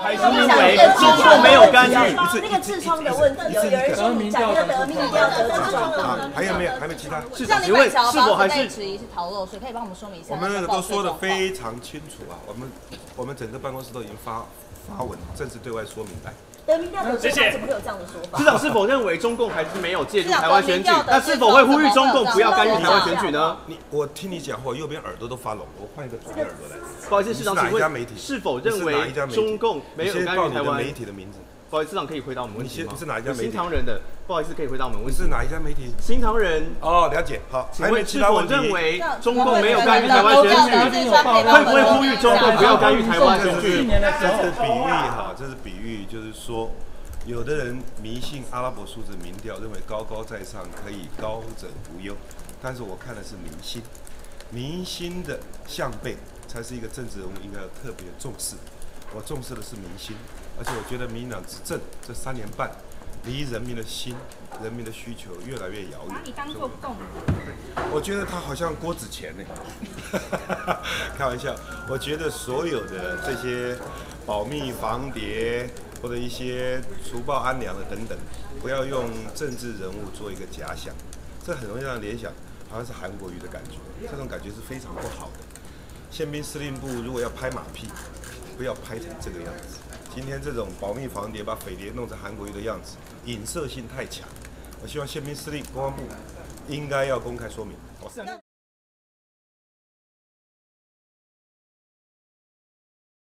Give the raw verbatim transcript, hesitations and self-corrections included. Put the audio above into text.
还是因为中共没有干预？ 那个痔疮的问题，有有人说你讲那个得名一定要得痔疮啊，还有没有？还没其他？ 市长，请问是否还是质疑是逃漏水？可以帮我们说明一下？ 我们那个都说的非常清楚啊，我们我们整个办公室都已经发发文正式对外说明来。 得民调得痔疮怎么会有这样的说法？ 市长是否认为中共还是没有介入台湾选举？那是否会呼吁中共不要干预台湾选举呢？ 你我听你讲话，右边耳朵都发聋，我换一个左边耳朵来。 不好意思，市长，请问是否认为中共没有干预台湾？ 媒体的名字。 不好意思，市长可以回答我们问题吗？ 你是哪一家媒体？ 新唐人的，不好意思，可以回答我们问题。 是哪一家媒体？ 新唐人。 哦，了解。好， 请问是否认为中共没有干预台湾选举？会不会呼吁中共不要干预台湾选举？ 这是比喻哈，这是比喻，就是说。 有的人迷信阿拉伯数字民调，认为高高在上可以高枕无忧，但是我看的是民心，民心的向背才是一个政治人物应该要特别重视。我重视的是民心，而且我觉得民进党执政这三年半，离人民的心、人民的需求越来越遥远。把你当作共，我觉得他好像郭子乾呢，开玩笑。我觉得所有的这些保密防谍。 或者一些除暴安良的等等，不要用政治人物做一个假想，这很容易让人联想，好像是韩国瑜的感觉，这种感觉是非常不好的。宪兵司令部如果要拍马屁，不要拍成这个样子。今天这种保密防谍把匪谍弄成韩国瑜的样子，影射性太强。我希望宪兵司令、公安部应该要公开说明。